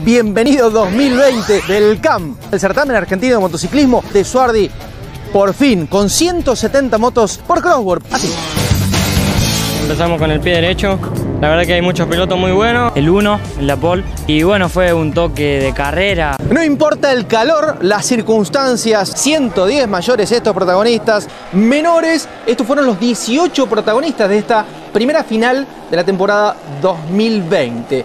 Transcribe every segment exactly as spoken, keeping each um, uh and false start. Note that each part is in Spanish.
bienvenido dos mil veinte del C A M, el certamen argentino de motociclismo de Suardi, por fin, con ciento setenta motos por crosswork, así. Empezamos con el pie derecho, la verdad que hay muchos pilotos muy buenos, el uno en la pole, y bueno, fue un toque de carrera. No importa el calor, las circunstancias, ciento diez mayores estos protagonistas, menores, estos fueron los dieciocho protagonistas de esta primera final de la temporada dos mil veinte.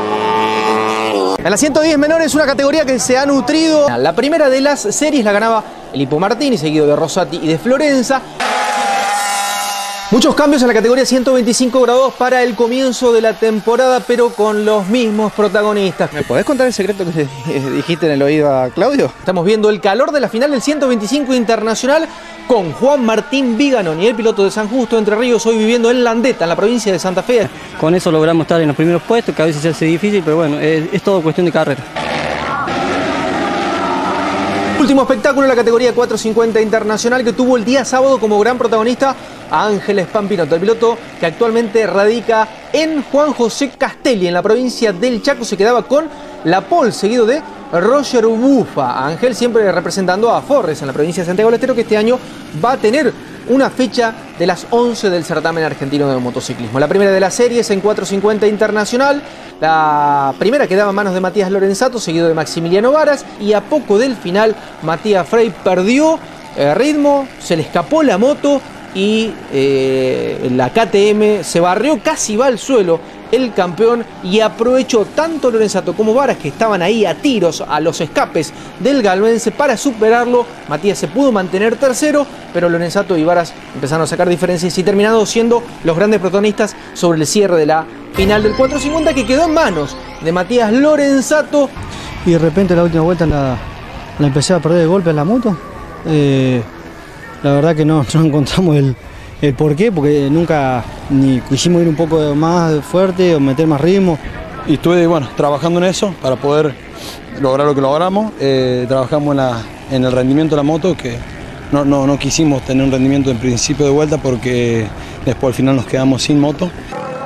En las ciento diez menores, una categoría que se ha nutrido. La primera de las series la ganaba el Hippo Martini, seguido de Rosati y de Florenza. Muchos cambios en la categoría ciento veinticinco grados para el comienzo de la temporada, pero con los mismos protagonistas. ¿Me podés contar el secreto que dijiste en el oído a Claudio? Estamos viendo el calor de la final del ciento veinticinco Internacional con Juan Martín Viganón y el piloto de San Justo, Entre Ríos, hoy viviendo en Landeta, en la provincia de Santa Fe. Con eso logramos estar en los primeros puestos, que a veces se hace difícil, pero bueno, es, es todo cuestión de carrera. Último espectáculo en la categoría cuatrocientos cincuenta Internacional, que tuvo el día sábado como gran protagonista a Ángeles Pampinotto, el piloto que actualmente radica en Juan José Castelli, en la provincia del Chaco. Se quedaba con la pole, seguido de Roger Bufa. Ángel siempre representando a Forres en la provincia de Santiago del Estero, que este año va a tener una fecha de las once del certamen argentino de motociclismo. La primera de las series en cuatrocientos cincuenta Internacional. La primera quedaba en manos de Matías Lorenzato, seguido de Maximiliano Varas, y a poco del final Matías Frey perdió eh, ritmo, se le escapó la moto y eh, la K T M se barrió, casi va al suelo el campeón, y aprovechó tanto Lorenzato como Varas, que estaban ahí a tiros a los escapes del galvense, para superarlo. Matías se pudo mantener tercero, pero Lorenzato y Varas empezaron a sacar diferencias y terminaron siendo los grandes protagonistas sobre el cierre de la final del cuatrocientos cincuenta, que quedó en manos de Matías Lorenzato. Y de repente la última vuelta la, la empecé a perder de golpe en la moto. Eh, la verdad que no, no encontramos el, el por qué, porque nunca ni quisimos ir un poco más fuerte o meter más ritmo. Y estuve bueno, trabajando en eso para poder lograr lo que logramos. Eh, trabajamos en, la, en el rendimiento de la moto, que no, no, no quisimos tener un rendimiento en principio de vuelta porque después al final nos quedamos sin moto.